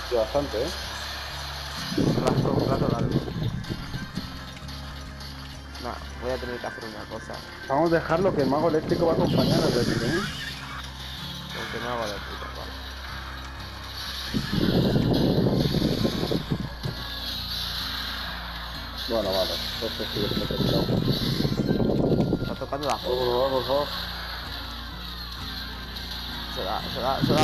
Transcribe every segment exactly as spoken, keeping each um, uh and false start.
Y bastante, ¿eh? Un rato, un rato largo. No, voy a tener que hacer una cosa. Vamos a dejarlo que el mago eléctrico va a acompañar al eléctrico, ¿eh? Porque no hago de puta, vale. Bueno, vale. Esto sí que está tirado. Está tocando la Por polla. favor, por favor. Se da, se da, se da.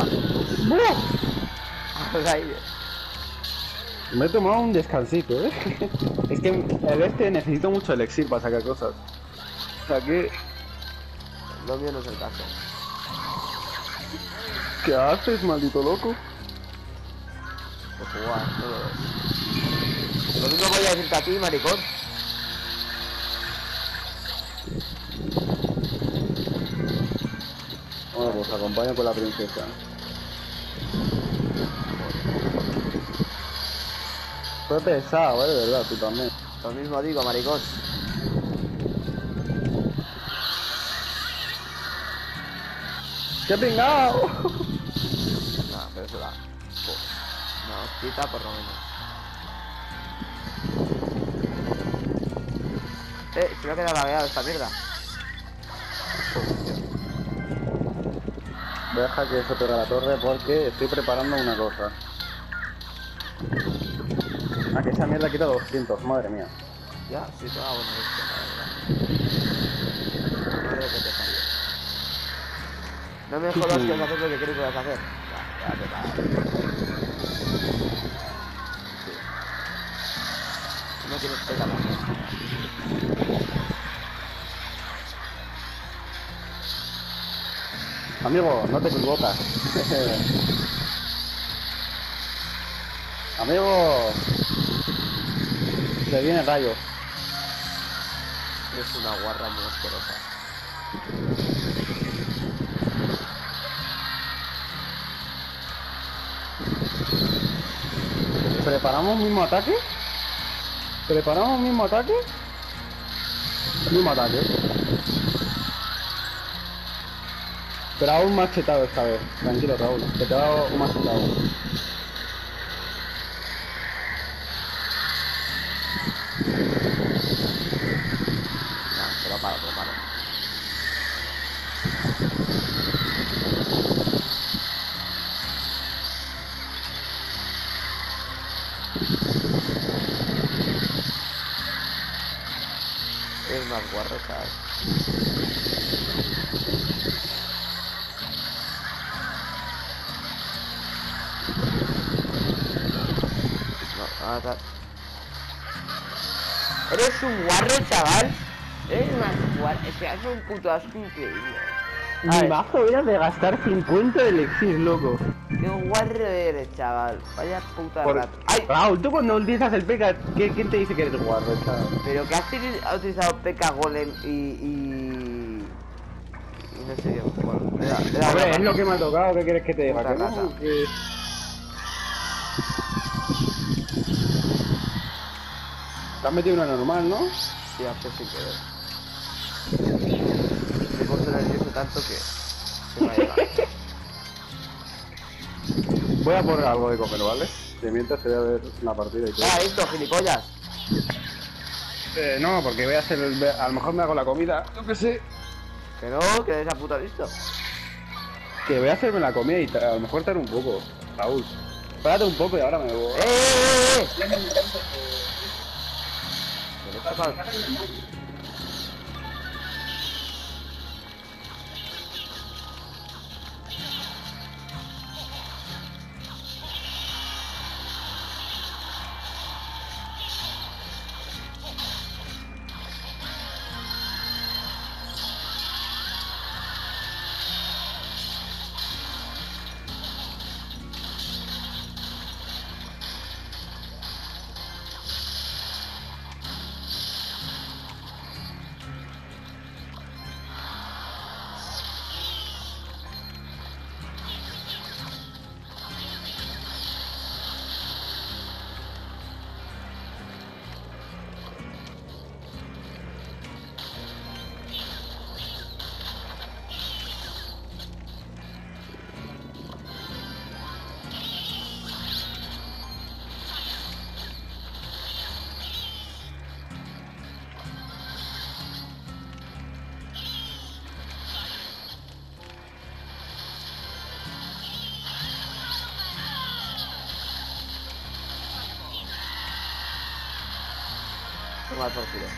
¡Buf! Al aire. Me he tomado un descansito, ¿eh? Es que el este necesito mucho elixir para sacar cosas. O sea que... Lo mío no es el caso. ¿Qué haces, maldito loco? Pues jugar, no lo ves. Lo mismo voy a decirte a ti, maricón. Bueno, pues acompaño con la princesa. Fue pesado, ¿eh? De verdad, tú también. Lo mismo digo, maricón. ¡Qué pringao! No, pero eso da. Una hostita por lo menos. Eh, se me ha quedado lagueado esta mierda. Deja que se pegue a la torre porque estoy preparando una cosa. Ah, que esa mierda quita doscientos, madre mía. Ya, sí, toda buena hostia, la verdad. Madre que te parió. No me jodas que vas a hacer lo que crees que vas a hacer. Ya, ya te cagas. No tienes pega la Amigo, no te equivocas. Amigo. Se viene rayo. Es una guarra muy asquerosa. ¿Preparamos mismo ataque? ¿Preparamos mismo ataque? Mismo ataque. Pero aún más chetado esta vez. Tranquilo, Raúl. Que te va un más chetado. No, te lo paro, te lo paro. Es más guarro, ¿sabes? No, acá. Eres un guarro, chaval. Eres más guarro. Es que haces un puto asco increíble. Mi mazo era de gastar cincuenta de elixir, loco. Qué guarro eres, chaval. Vaya puta Por... rata. ¡Ay! Raúl, tú cuando utilizas el P K, ¿qué, ¿quién te dice que eres guarro, chaval? Pero que has tenido- has utilizado P K Golem y... y... y no sé qué. Bueno, le da, le da Hombre, una es lo rata. que me ha tocado, ¿qué quieres que te diga? Puta Que rata. no, que... Te has metido una normal, ¿no? Sí, hace sin querer. Me he puesto nervioso tanto que... Se me ha llegado. Voy a poner algo de comer, ¿vale? De mientras te voy a ver la partida y todo. ¡Ah, esto, gilipollas! Eh, no, porque voy a hacer el... A lo mejor me hago la comida, yo qué sé. Que no, que de esa puta visto. Que voy a hacerme la comida y a lo mejor tarde un poco, Raúl. Espérate un poco y ahora me voy. ¡Eh, eh, eh! ¿Qué le pasa? Tomar por culo.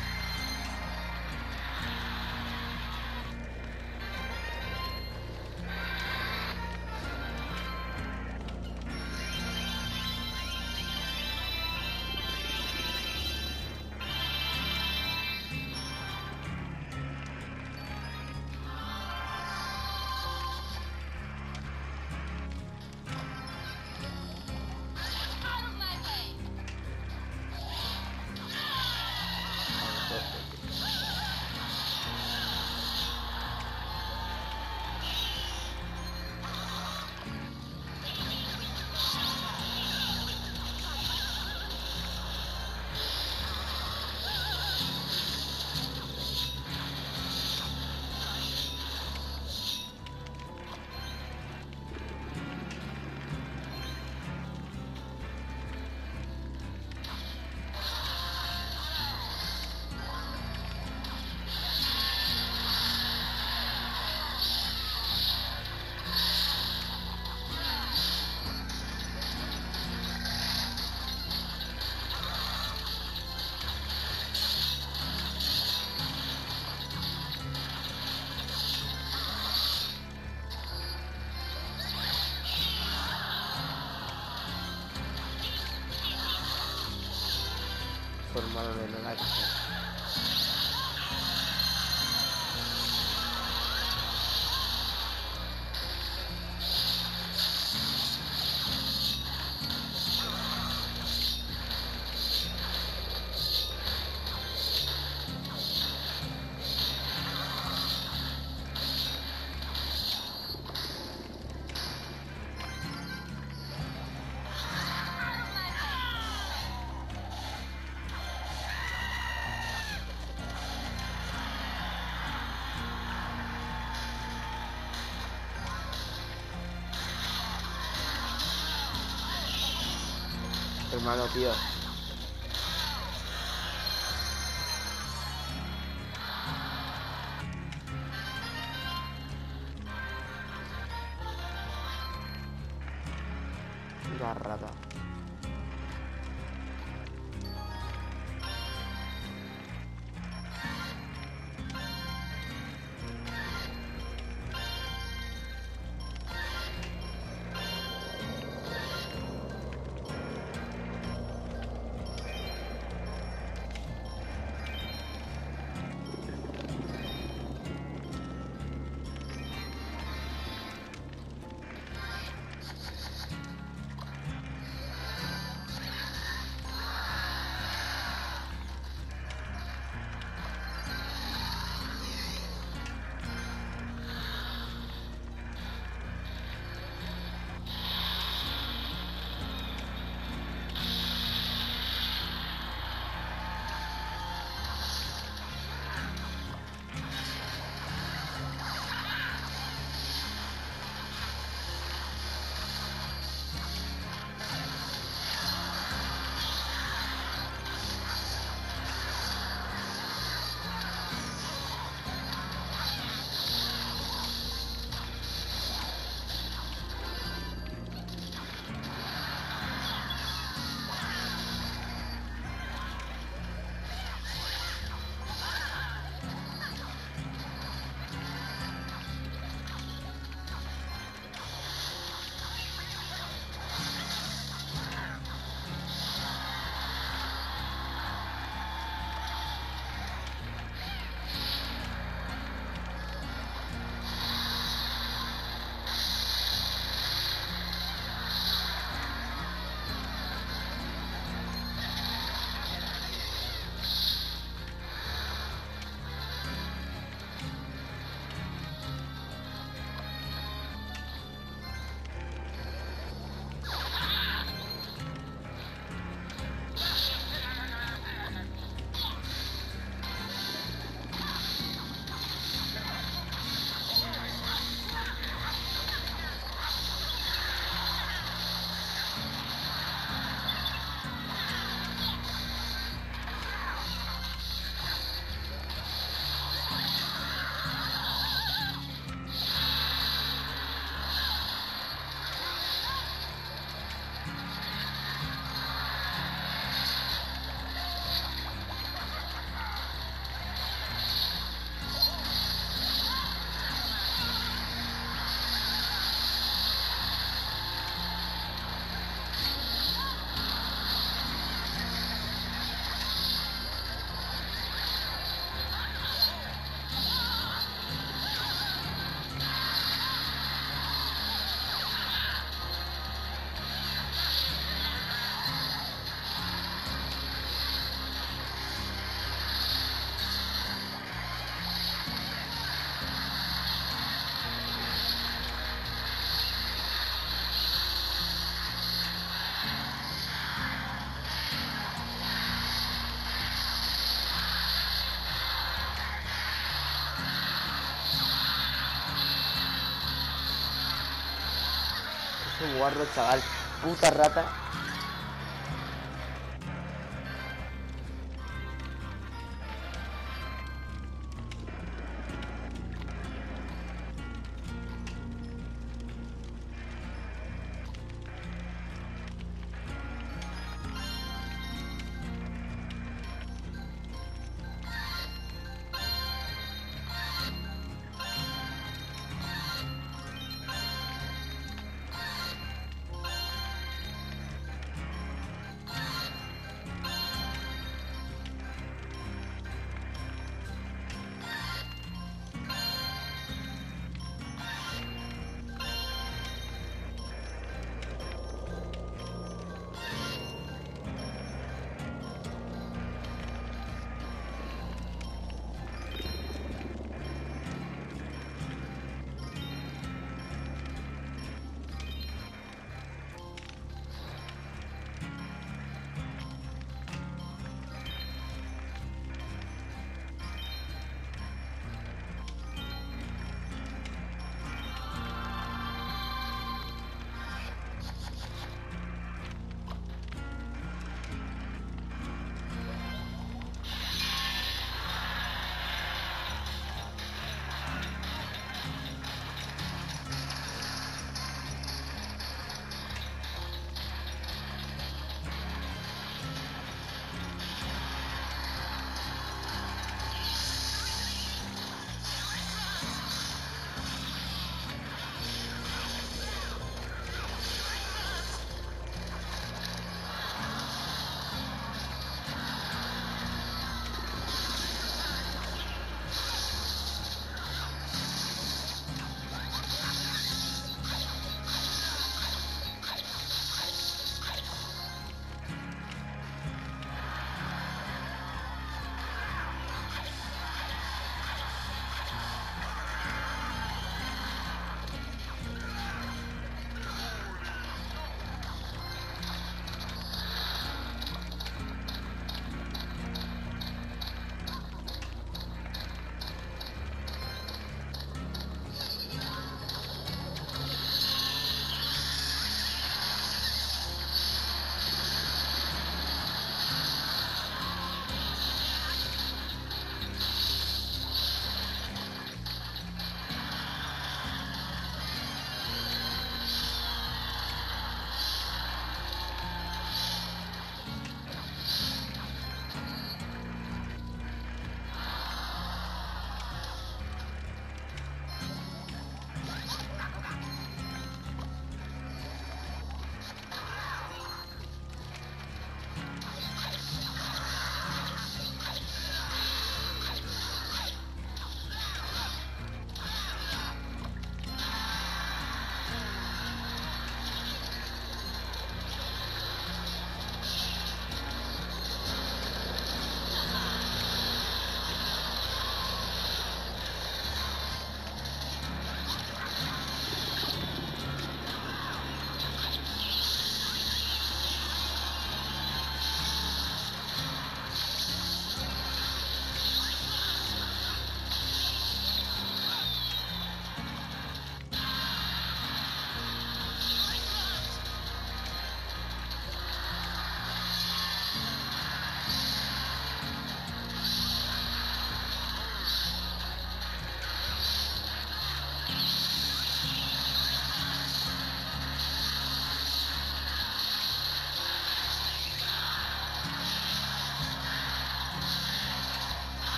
Formaron en el aire. Hermano, tío. La rata. un guarro, chaval. Puta rata.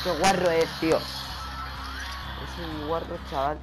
Qué guarro es, tío. Es un guarro, chaval.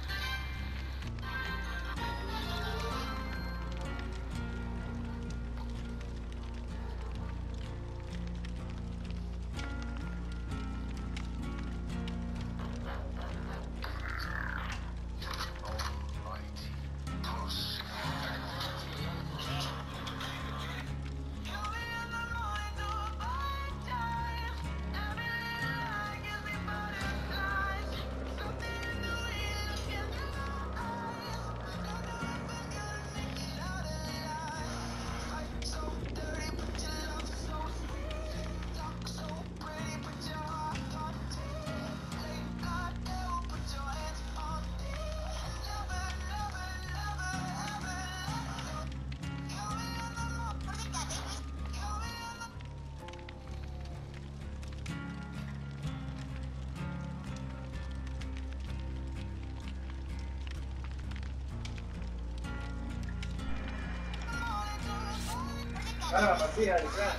Ah, vacía, ya.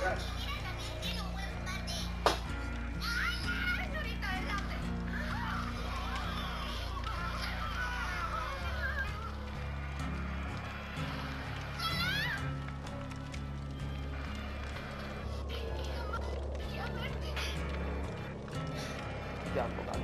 Ya, un poco.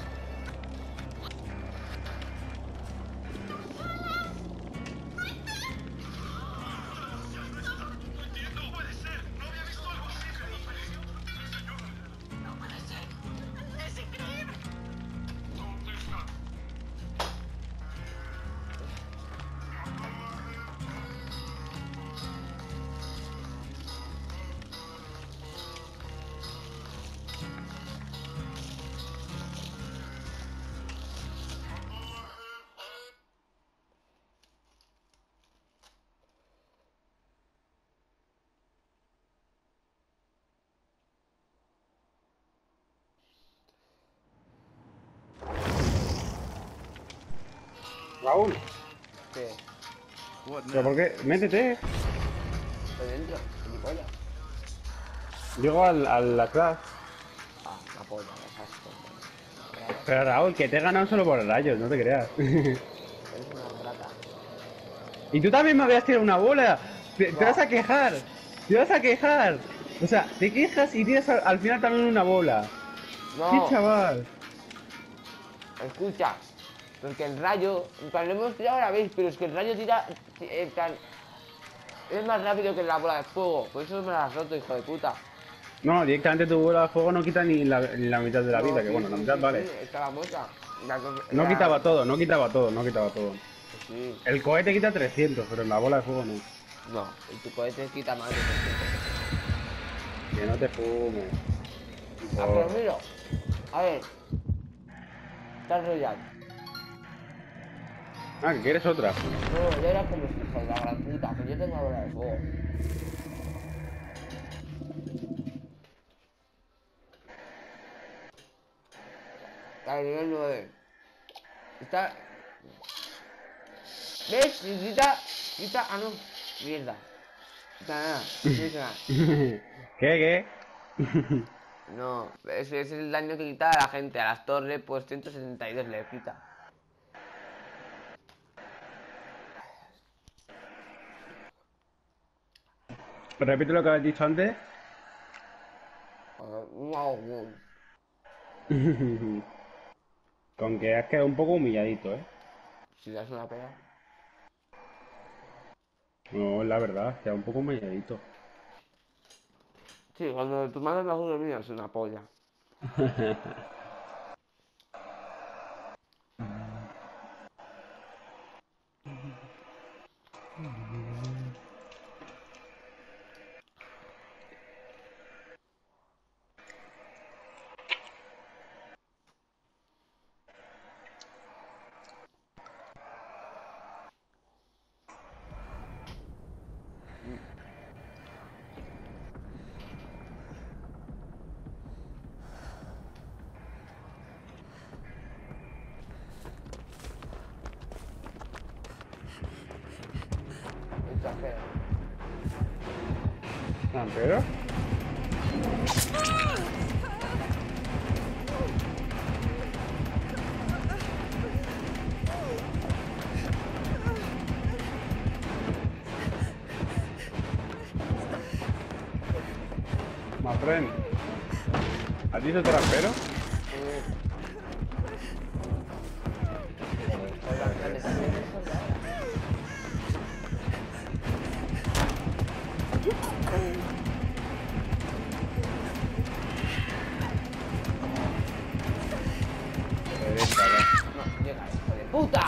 Raúl, ¿Qué? ¿pero por qué? Métete. Estoy dentro, gilipollas. Llego al, a la clase. Ah, la polla, es asco. Pero Raúl, que te he ganado solo por rayos, no te creas. Eres una rata. Y tú también me habías tirado una bola. Te, te No. vas a quejar. Te vas a quejar. O sea, te quejas y tiras al, al final también una bola. No. Sí, chaval. Escucha, porque el rayo, en plan, lo hemos tirado a la vez, pero es que el rayo tira, en plan, es más rápido que la bola de fuego, por eso me la has roto, hijo de puta. No, directamente tu bola de fuego no quita ni la, ni la mitad de la No, vida, que sí, bueno, sí, la mitad sí, vale. sí, estaba muerta. La que- No la- quitaba todo, no quitaba todo, no quitaba todo. Pues sí, El cohete quita trescientos, pero en la bola de fuego no. no, el tu cohete quita más de trescientos. Que no te fumes. Ah, pero mira, a ver, Clash Royale. Ah, que quieres otra. No, yo era como hijo de la gran puta, que yo tengo bola de fuego. A ver, nivel nueve. Está... ¿Ves? Quita... Quita... Ah, no. Mierda. Quita nada. No dice nada. ¿Qué, qué? No, ese es el daño que quita a la gente. A las torres, pues ciento setenta y dos le quita. Repite lo que habías dicho antes. Con que has quedado un poco humilladito, ¿eh? Si das una pega. No, es la verdad, queda un poco humilladito. Sí, cuando tu madre me acuerdo mío es una polla. Está feo. Ah, pero... My friend. ¿Has dicho trampero? No, llega, hijo de puta.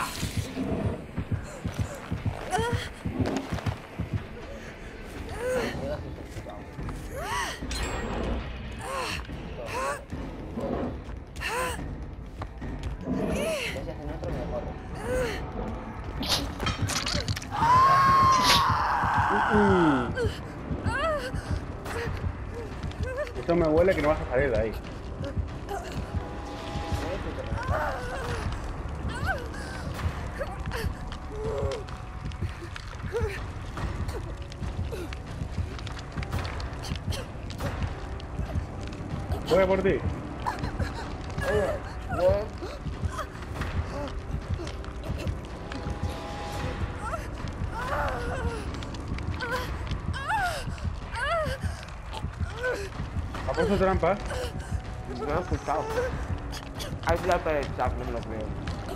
Mm. Esto me huele que no vas a salir de ahí. Voy a por ti. ¿Ha puesto trampa? No lo he escuchado. Hay que para el chat, no me lo creo.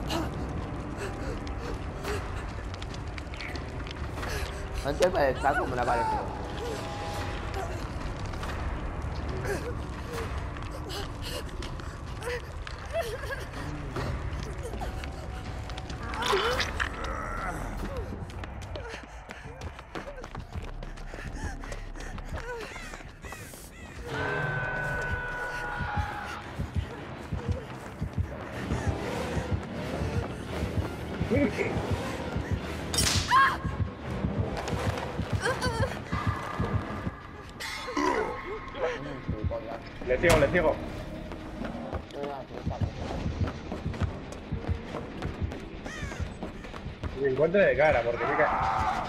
Antes para el chat, como me ha parecido. Le ciego, le ciego. Me encuentre de cara, porque me cae.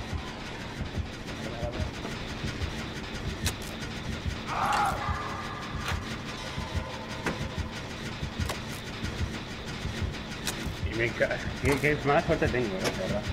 Y me cae. ¿Qué, qué más suerte tengo, eh? De verdad.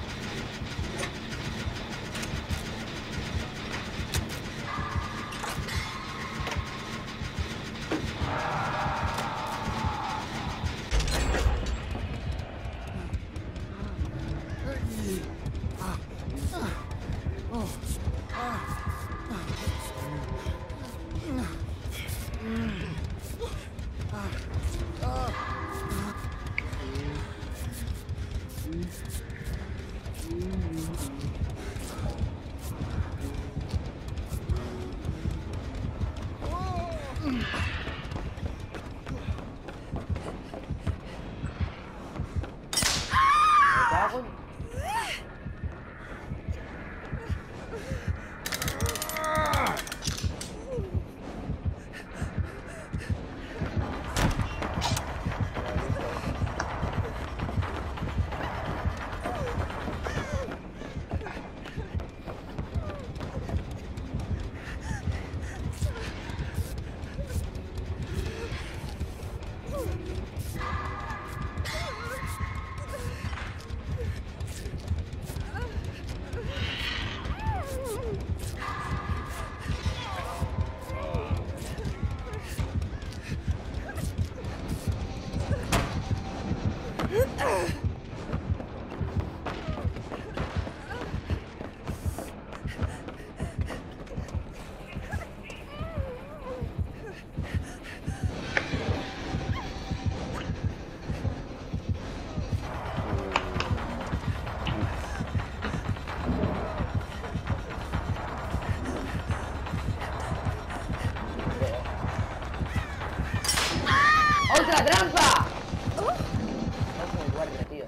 ¡Otra trampa! No soy guardia, tío.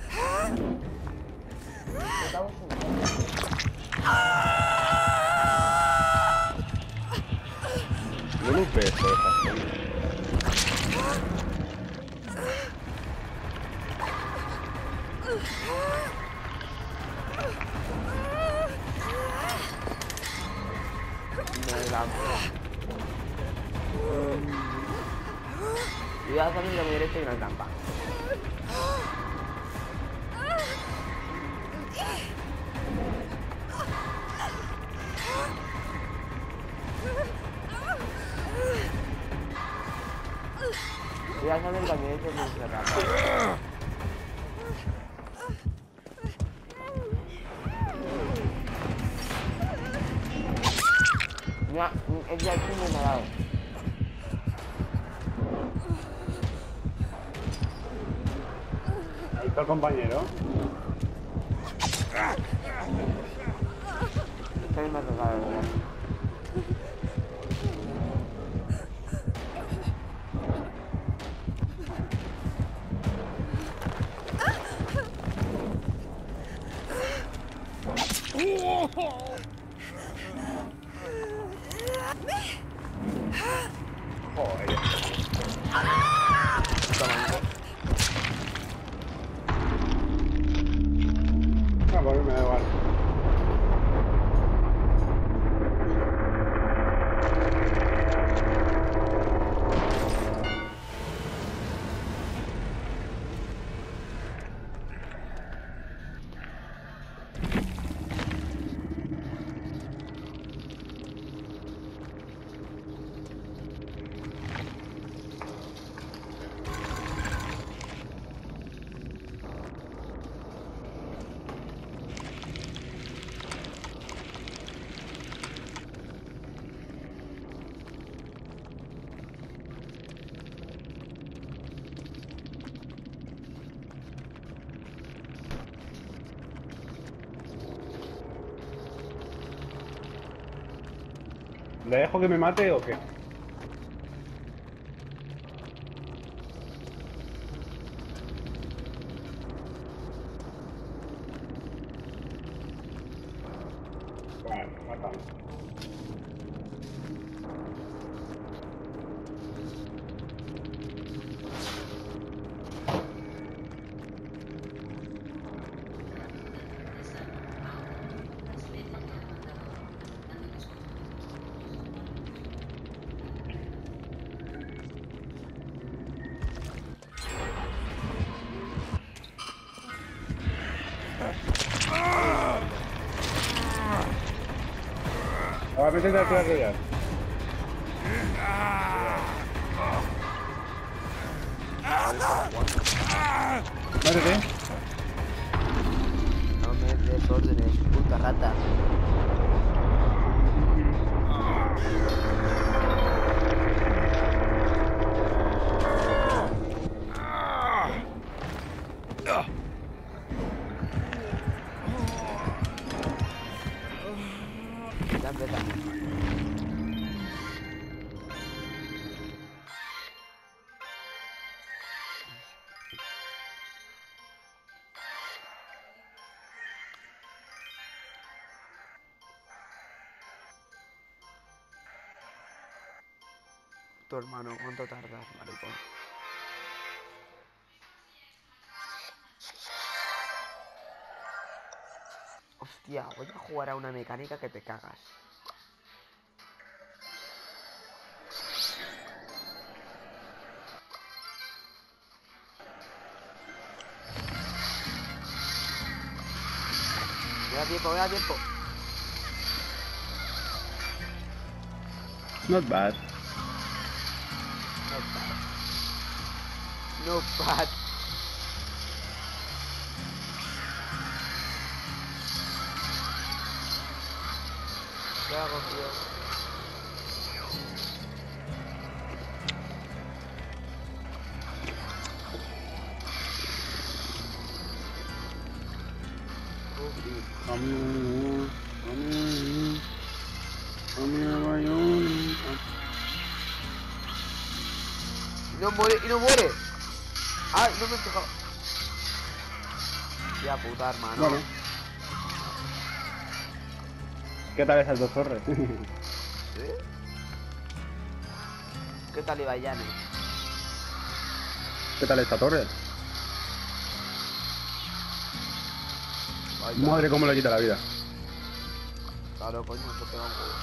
No lo ves, por ejemplo. Me la... Y voy a salir a mi derecha y una trampa. Ya sabes el daño ese muy cerrado. Ya, es ya aquí me ha dado. Ahí está el compañero. Estoy más tocado, ¿verdad? Joder. Ah, pues me da igual. ¿Le dejo que me mate o qué? Bueno, matamos. Ahora me intentas tirar de ellas. Mátete. No me des órdenes, puta rata. Ya empieza. Tu hermano, ¿cuánto tardas, maricón? Hostia, voy a jugar a una mecánica que te cagas. Me da tiempo, me da tiempo. Not bad. No bad. No bad. ¿Qué hago, tío? Y no muere, y no muere. Ay, no me he tocado. Ya puta, hermano. Bueno. ¿Qué tal esas dos torres? ¿Sí? ¿Qué tal Ibayane? ¿Qué tal esta torre? Vaya. Madre, cómo le quita la vida. Claro, coño, esto pega un juego.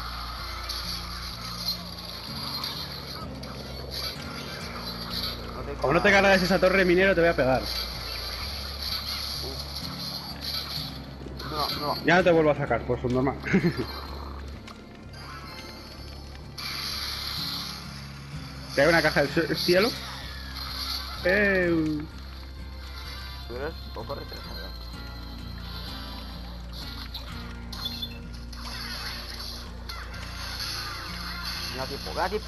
Como no te cargas esa torre, minero, te voy a pegar. No, no. Ya no te vuelvo a sacar, pues normal. ¿Te hay una caja del cielo? Eh. Tú eres un poco retrasado. Mira tipo, mira tipo.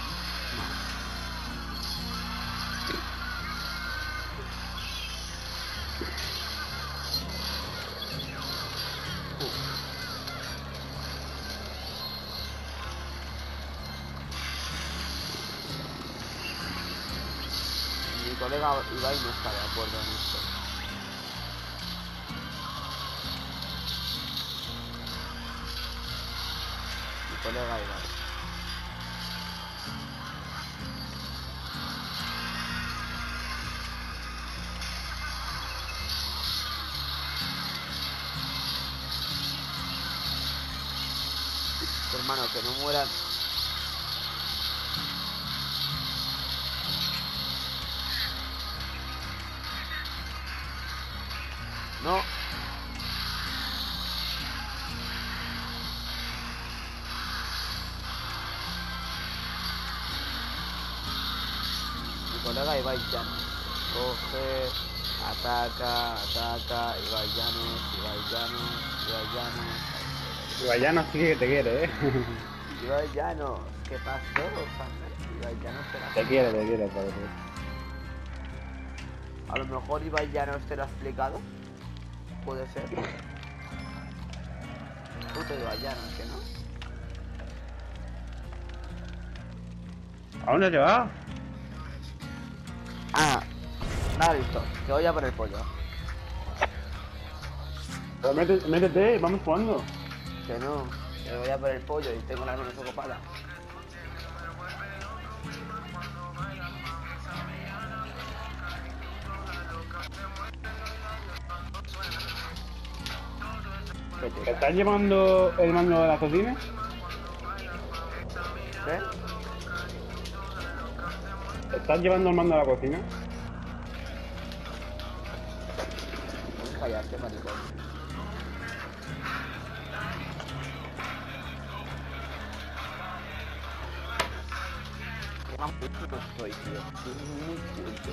Mi colega Ibai no está de acuerdo en esto. Mi colega Ibai. Hermano, que no mueran. No. Mi colega Ibai Llanos. Coge, ataca, ataca, Ibai Llanos, Ibai Llanos, Ibai Llanos. Ibai Llanos sí que te quiere, eh. Ibai Llanos, ¿qué pasó, Sander? Ibai Llanos te la Te quiere, te quiere, por eso. A lo mejor Ibai Llanos te lo ha explicado. Puede ser. Puto Ibai Llanos, que no. ¿A dónde te vas? Ah, nada, listo. Que voy a por el pollo. Pero métete, métete, vamos jugando. Que no, que voy a por el pollo y tengo las manos ocupadas. ¿Te estás llevando el mando de la cocina? ¿Qué? ¿Te estás llevando el mando de la cocina? Puedes callarte, maricón. Qué más puto soy, tío. Soy muy culto.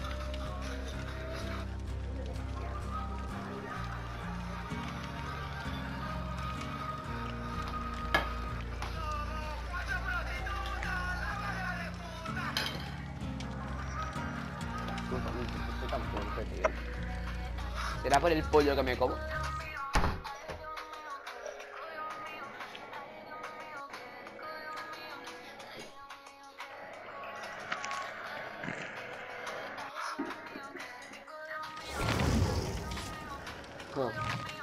Estoy tan fuerte, tío. ¿Será por el pollo que me como? No.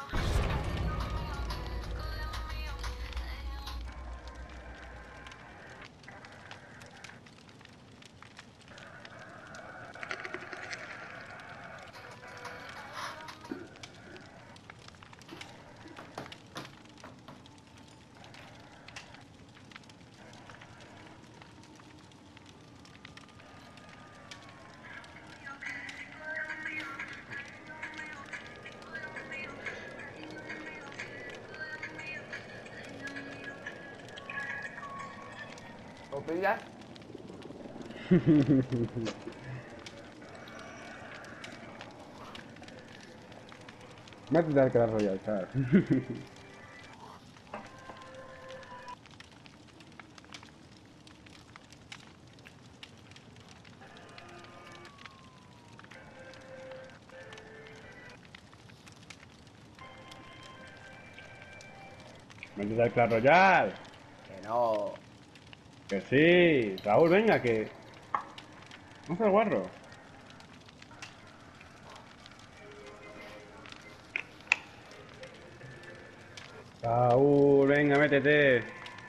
¿Lo pillas? Métete al Clash Royale, ¿sabes? Métete al Clash Royale. Que no. Que sí. Raúl, venga, que... No seas guarro. Raúl, venga, métete.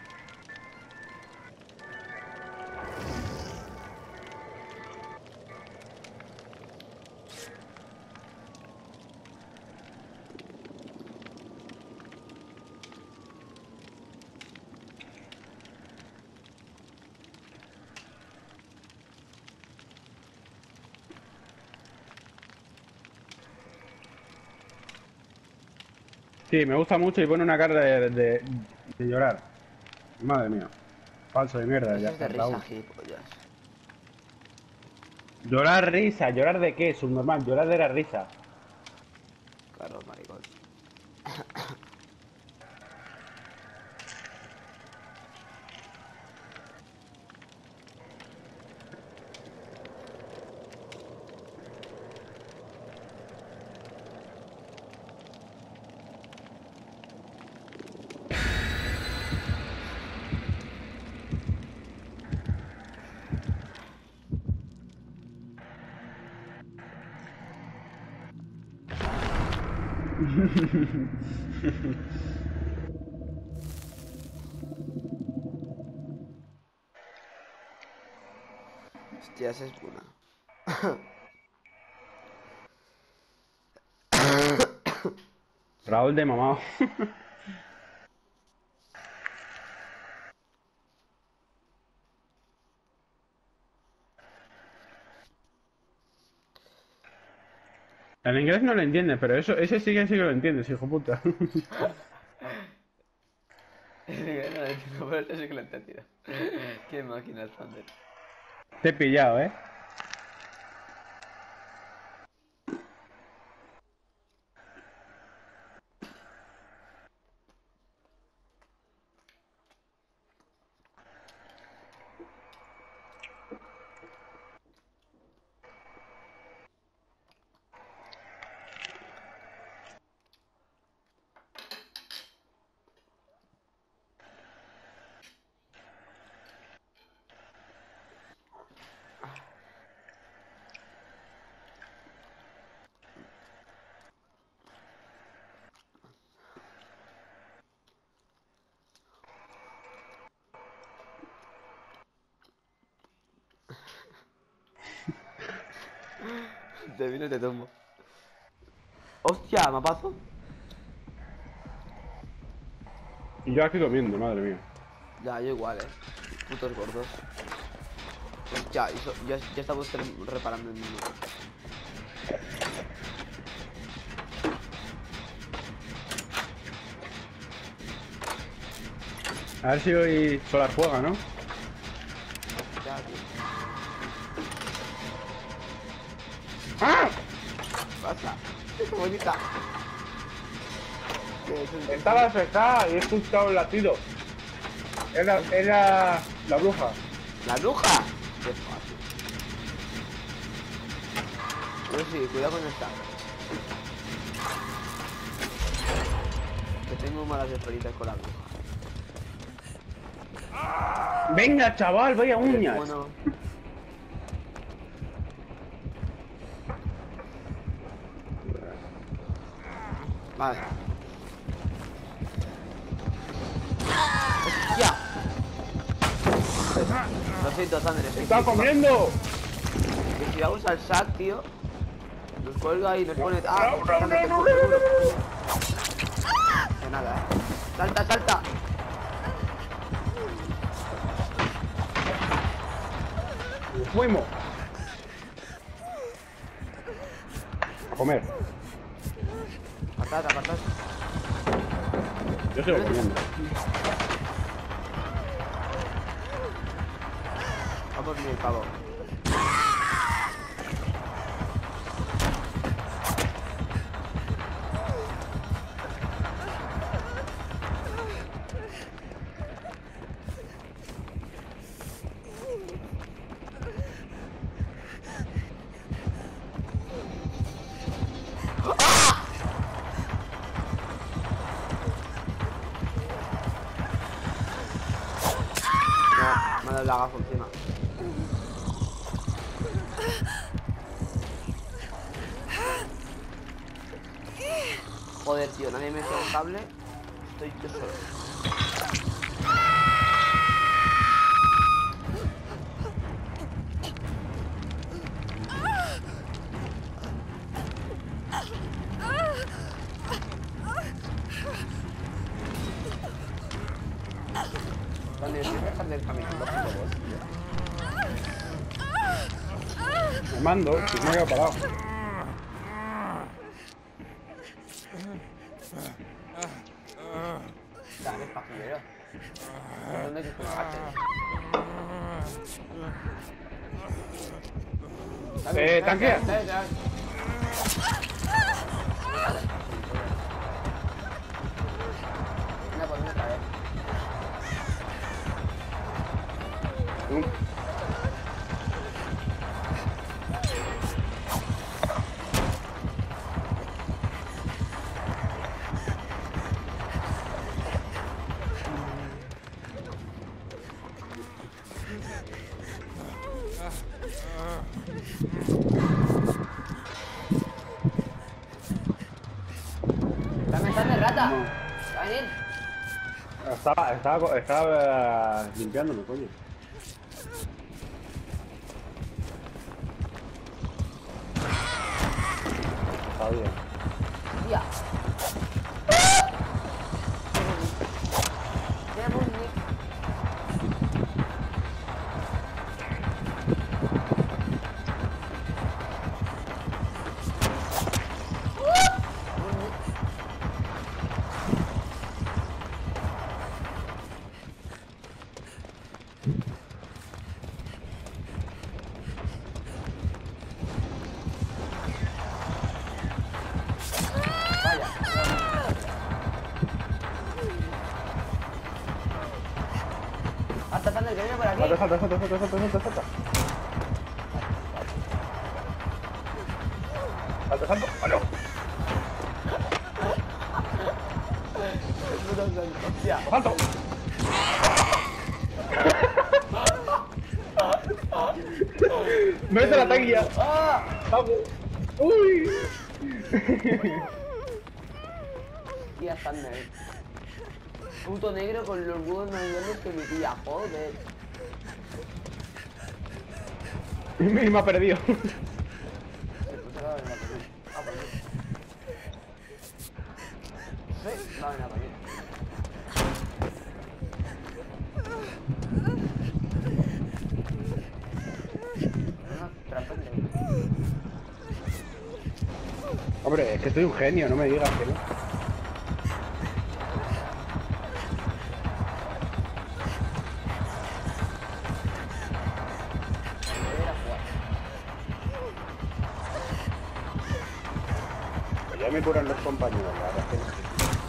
Sí, me gusta mucho y pone una cara de, de, de llorar. Madre mía. Falso de mierda, Eso ya, es de Raúl. risa, gilipollas. Llorar risa, ¿llorar de qué? Subnormal, llorar de la risa. Claro, maricón. Hostia, esa es buena. Raúl de mamá. En inglés no lo entiende, pero eso, ese sí que sí que lo entiendes, hijo puta. En inglés no lo entiendo, pero este sí que lo he entendido. Qué máquina el Thunder. Te he pillado, ¿eh? Te vino y te tumbo. Hostia, mapazo. Y yo aquí comiendo, madre mía. Ya, yo igual, eh. Putos gordos. Hostia, eso, ya, ya estamos reparando el mundo. A ver si hoy Solar juega, ¿no? Ya, tío. ¡Ah! Pasa. ¡Qué bonita! ¿Qué es el- Estaba afectada y he escuchado el latido. Era, era la bruja. ¿La bruja? Qué fácil. Pero sí, cuidado con esta. Que tengo malas experiencias con la bruja. Venga, chaval, vaya uñas. Bueno. Vale. ¡Hostia! Lo siento, Thunder, es que ¡Está si- comiendo! que si vamos al sac, tío, nos cuelga y nos pone... ¡Ah! no, no, no, no, no. De nada, eh. ¡Salta, salta! Fuimos. A comer. Patata, patata. Yo sigo comiendo. Vamos, mi pavo. No, me ha dado el lagazo encima. Joder, tío, nadie me echa un cable. Estoy yo solo. Cuando estoy dejando el camino, por favor. Me mando, que me he quedado parado. Dale, pajillero. ¿Dónde que colgarte? Eh, tanquea. Una por una otra vez. Mm. Dame esa de rata. Va a venir. Estaba, estaba, estaba eh, limpiándome, coño. Está bien. Tía. Qué bonito. Vaya. Hasta Thunder, que viene por aquí. Salta, salta, salta, salta, salta, salta, salta. Salta, salta. ¡Oh, no! Hostia. ¡Salto! ¡Mete la taquilla! ¡Ah! ¡Vamos! ¡Uy! Tía Thunder. Puto negro con los huevos más grandes que mi tía, joder. Y me, y me ha perdido. Se puso la vaina por mí. Ah, por mí. Sí, la vaina por mí. Una trampa de... Hombre, es que soy un genio, no me digas que no. Pues ya me curan los compañeros, la verdad es que no sé.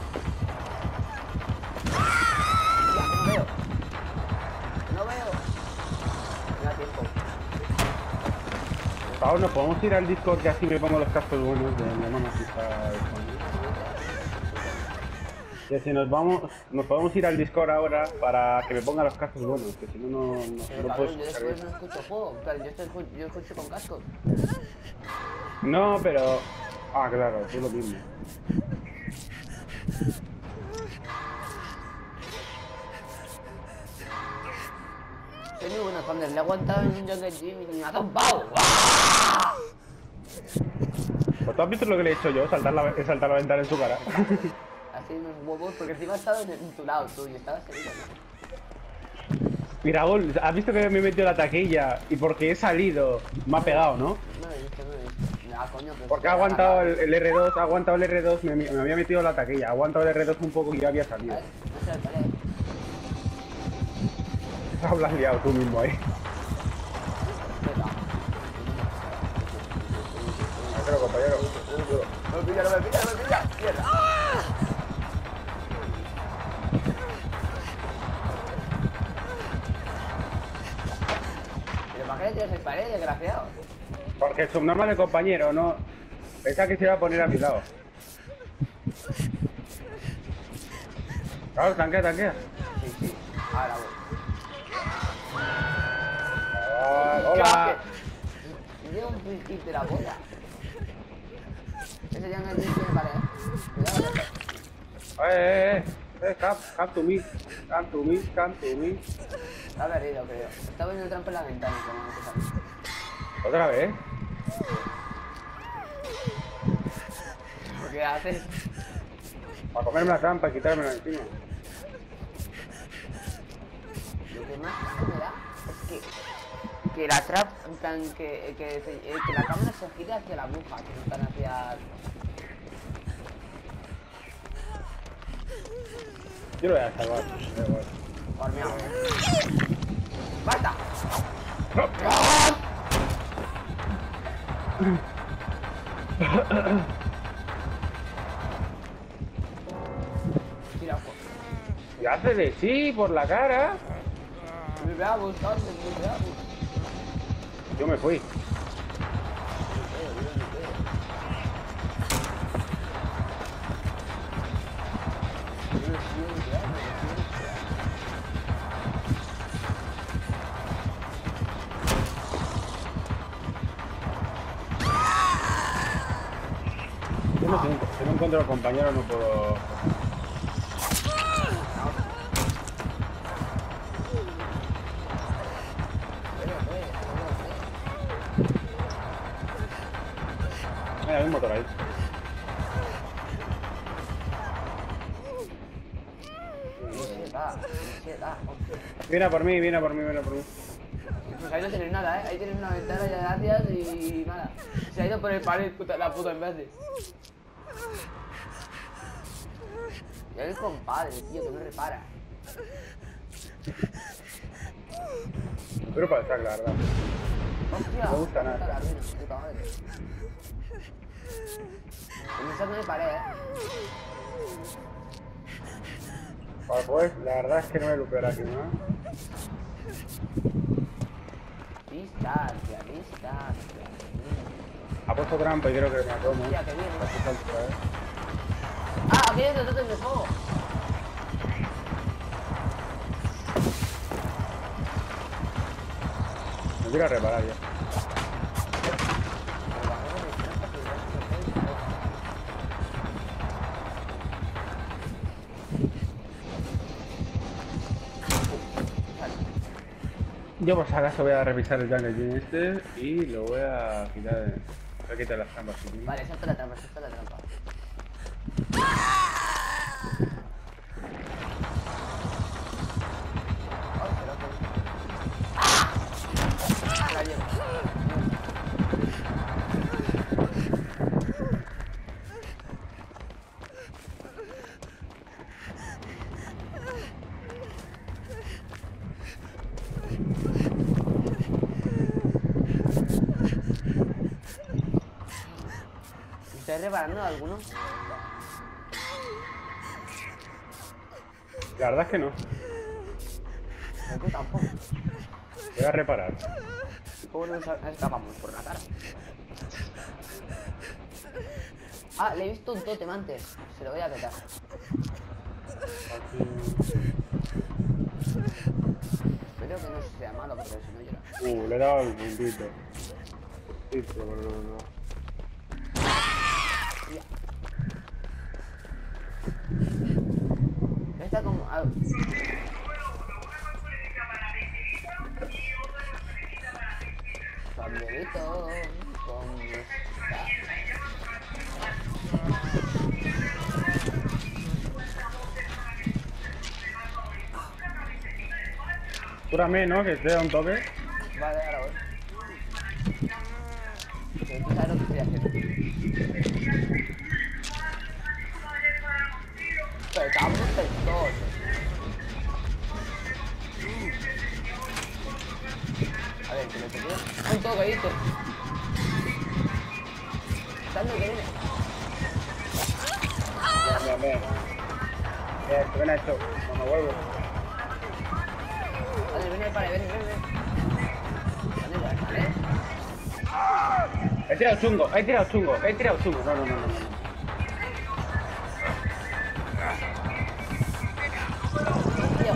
Ya, no veo. No veo. Me da tiempo. Por favor, nos podemos ir al Discord que así me pongo los cascos buenos de mi hermana si está disponible. Que si nos vamos, nos podemos ir al Discord ahora para que me ponga los cascos buenos, que si no, no, no, Pero no cabrón, puedo yo escuchar después bien. no escucho juego. Claro, yo, estoy, escu- yo escucho con cascos. No, pero... Ah, claro, es lo mismo. Soy muy bueno, Thunder. Le he aguantado en un Jungle Gym y me ha tumbado. Pues tú has visto lo que le he hecho yo, saltar la, saltar la ventana en su cara. Así unos huevos, porque encima he estado en, en tu lado, tú, y estabas herido, ¿no? Mira, Gol, has visto que me he metido la taquilla y porque he salido me ha pegado, ¿no? No lo he visto, no lo he visto. Ah, coño, pero Porque si ha te aguantado agarrado. el, el erre dos, ha aguantado el erre dos, me, me había metido la taquilla, ha aguantado el erre dos un poco y ya había salido. ¿Sabes? No se lo paré. Hablas liado tú mismo ahí. Pero compañero, No me pilla, no me pilla, no me pilla. Mierda. ¿Pero para qué le tiras el pared, desgraciado? porque el subnormal de compañero, no. Pensaba que se iba a poner a mi lado. Claro, tanquea, tanquea. Sí, sí. Ahora voy. Ah, hola. Lleva un twist de la bola. Ese ya no es el tiene pared, eh. Cuidado. Eh, eh, eh. Eh, come, come to me. Come to me, come to me. Está perdido, creo. Está poniendo trampa en la ventana, como no se sabe. Otra vez. ¿Qué haces? Para comerme la trampa y quitármela encima. Lo que más me da es que, que la trap, en plan, que, que, se- eh, que la cámara se gire hacia la bruja, que no están hacia... Yo lo voy a salvar. Da igual. Horneado. ¡Basta! Tira, ojo. Y hace de sí por la cara. Me voy a buscar, me voy a buscar. Yo me fui. Yo no sé, si no encuentro compañero no puedo... Mira, hay un motor ahí. Viene a por mí, viene a por mí, viene a por mí. Pues ahí no tienes nada, ¿eh? Ahí tienes una ventana ya gracias y nada. Se ha ido por el pared, puta, la puta imbécil. Y el compadre, tío, que no repara. Pero para estar, la verdad. Hostia, No me gusta puta nada. la ruina, puta madre. En esa no hay pared, ¿eh? Vale, pues, la verdad es que no me lupeará aquí, ¿no? Distancia, distancia. Ha puesto trampa y creo que me tomo. Hostia, que viene. Otra vez. Ah, aquí hay otro de fuego. Me quiero reparar ya. Yo por si acaso voy a revisar el jungle este y lo voy a quitar. Voy a quitar las trampas. ¿Sí? Vale, salta la trampa, salta la trampa. Ay, pero que- ¡Ah! La llevo. ¿Estás reparando alguno? La verdad es que no. Yo tampoco. Voy a reparar. ¿Cómo nos escapamos? Por la cara. Ah, le he visto un tótem antes. Se lo voy a petar. Espero que no sea malo, porque si no llora. Uh, le he dado el puntito. Puntito, pero no, no. Está como... Ah, Pablito, ¿cómo está? Cúrame, ¿no? Que te da un toque. Vale, ahora voy. Que tú sabes lo que estoy haciendo. Petamos el dos. A ver, que me toque. Un toque, ¿viste? Dale, que viene. Bien, bien, bien. Bien, ven a esto. Como huevo. Dale, ven, vale, ven, ven, ven. Dale, igual, ¿vale? He tirado chungo, he tirado chungo, he tirado chungo. No, no, no, no, no. Tío.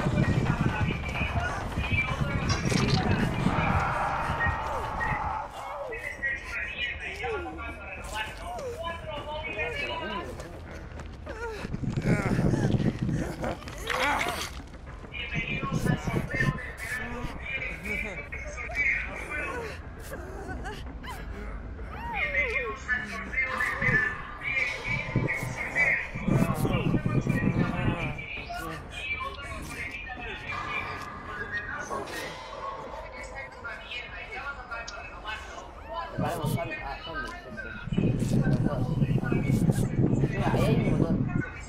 Preparemos zombies. Ah, zombies, sí, sí. Los dos. Mira, ahí hay un motor.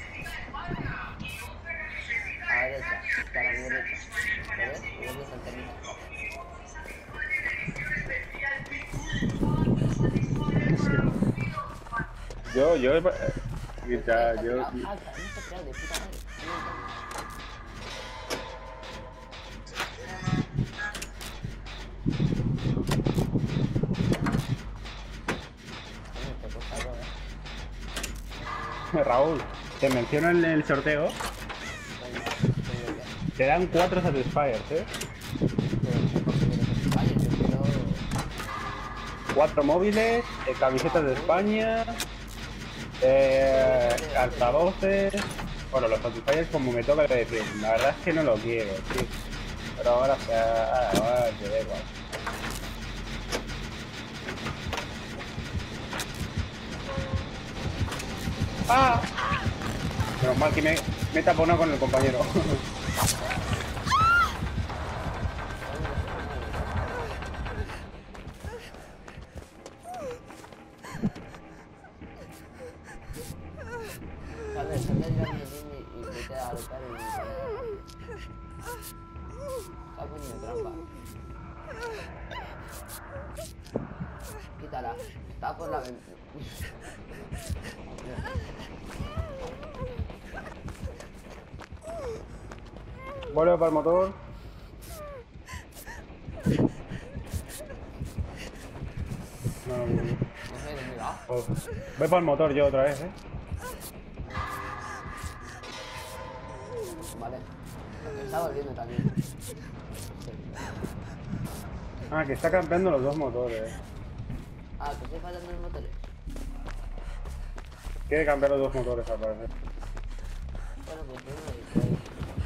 A la derecha, está a la derecha. ¿Lo ves? ¿Lo ves esa antena? Yo, yo... eh, Ya, yo... Ah, no está tirado de puta madre. Raúl, te menciono en el sorteo. Te dan cuatro Satisfiers, ¿eh? Cuatro móviles, eh, camisetas de España, eh, altavoces. Bueno, los Satisfiers como me toca decir, la verdad es que no lo quiero, tío. Pero ahora, ahora, ahora te da igual. ¡Ah! Menos mal que me, me he taponado con el compañero. Sale, sale el grande y vete a luchar y... Está poniendo trampa. Quítala. Está por la ventana. Vuelve para el motor. No, no, no. No sé dónde va. Oh, voy para el motor yo otra vez, eh. Vale. Me está volviendo también. Ah, que está campeando los dos motores. Ah, que estoy fallando los motores. Quiere cambiar los dos motores al parecer. Bueno, pues yo no he dicho ahí.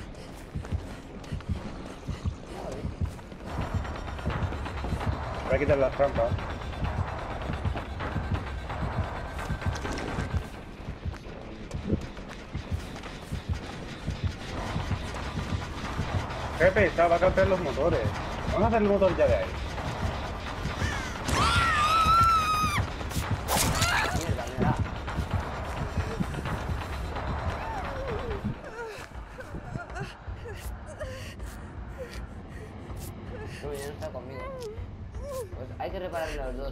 Voy a quitar las trampas. Jefe, está, va a cambiar los motores. Vamos a hacer el motor ya de ahí. Mierda, me da. No, ya no está conmigo. Pues hay que reparar los dos.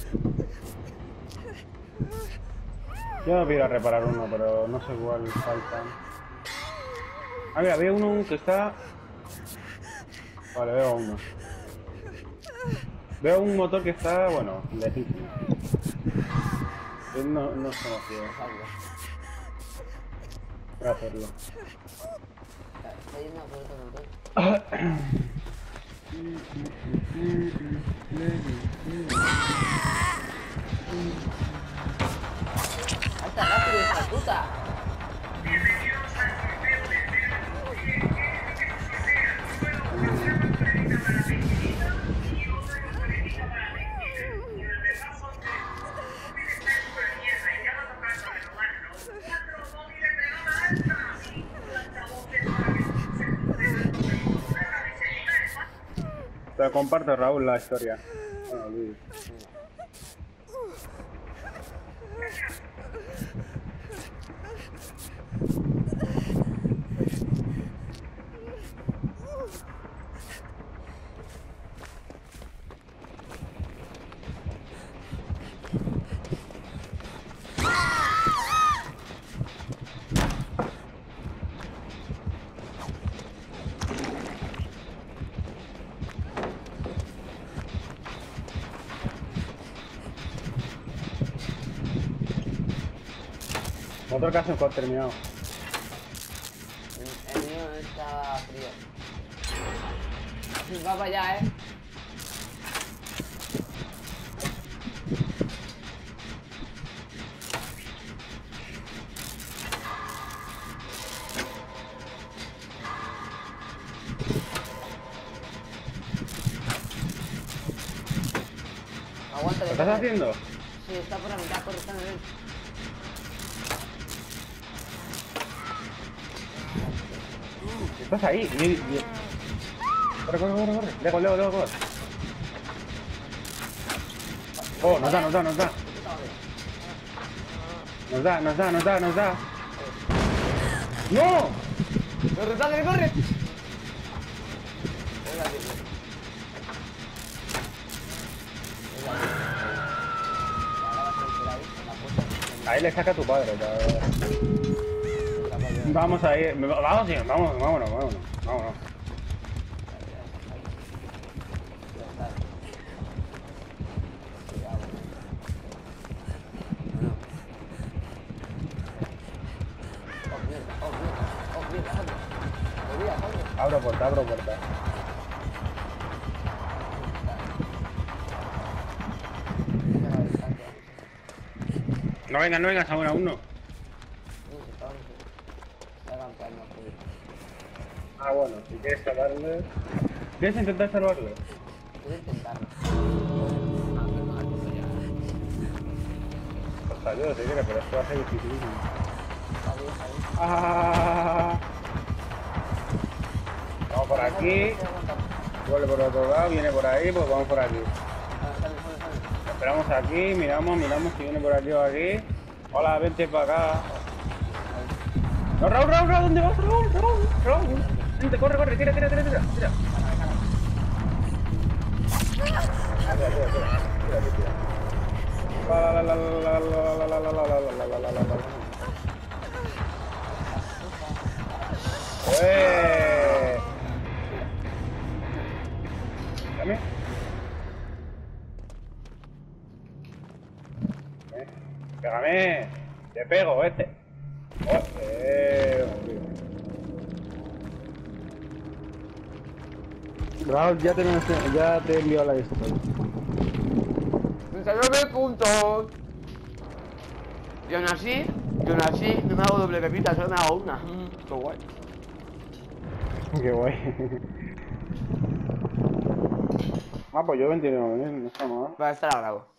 Yo no quiero reparar uno, pero no sé cuál faltan. Ah, mira, veo uno que está... Vale, veo uno. Veo un motor que está, bueno, lejísimo. No, no es conocido. Voy a hacerlo. Está yendo a por otro motor. ¡Alta rápido, hija de puta! Te comparto, Raúl, la historia. Bueno, Luis. Motor casi un corte terminado. El, el mío está frío. Va para allá, eh. Aguanta, ¿Lo estás haciendo? Sí, está por la mitad, corre, está en el... Estás ahí. Y, y... Corre, corre, corre, corre. Lego, lego, lego, corre. Oh, nos da, nos da, nos da. Nos da, nos da, nos da, nos da. ¡No! ¡Corre, corre, corre! Venga, tío. Venga, tío. Ahora vas a ir por ahí, en la puerta. Ahí le saca a tu padre, cabrón. Vamos a ir. Vamos, tío, vamos, vámonos, vámonos, vámonos. Abro puerta, abro puerta. No vengas, no vengas ahora, aún no. Ah, bueno, si quieres salvarle... ¿Quieres intentar salvarle? Quiero intentarlo. Pues ayuda, si quieres, pero esto va a ser dificilísimo. Está bien, está bien. Ah, vamos por aquí. Vuelve por otro lado, viene por ahí, pues vamos por aquí. Esperamos aquí, miramos, miramos si viene por aquí o aquí. Hola, vente para acá. No, Raúl, Raúl, Raúl, ¿dónde vas, Raúl? Raúl, Raúl. Vente, corre, corre, tira, tira, tira, tira. Tira. Tira, tira, tira, tira, tira. La la la la la la la la la la la la la la la. ¡Eh! Dame. Pégame. Te pego, este. Oh, eh, Raúl, ya te, ya te he enviado la lista. treinta y nueve puntos. Y aún así, y aún así, no me hago doble pepita, solo me hago una. Mm, qué guay. Qué guay. Ah, pues yo veintinueve, no está mal. Va a estar a grabo.